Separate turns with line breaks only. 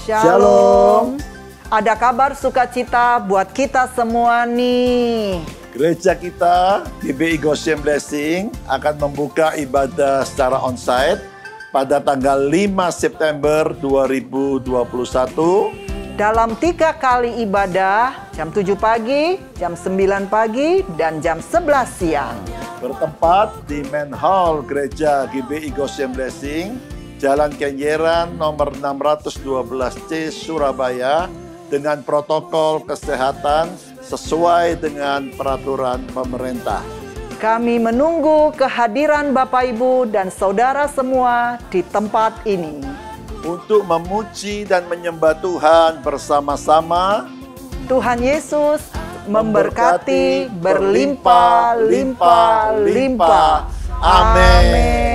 Shalom. Ada kabar sukacita buat kita semua nih.
Gereja kita, GBI Goshen Blessing, akan membuka ibadah secara onsite pada tanggal 5 September 2021.
Dalam 3 kali ibadah, jam 7 pagi, jam 9 pagi, dan jam 11 siang.
Bertempat di Main Hall Gereja GBI Goshen Blessing, Jalan Kenjeran nomor 612C Surabaya, dengan protokol kesehatan sesuai dengan peraturan pemerintah.
Kami menunggu kehadiran Bapak Ibu dan saudara semua di tempat ini.
Untuk memuji dan menyembah Tuhan bersama-sama.
Tuhan Yesus memberkati berlimpah-limpah-limpah. Amin.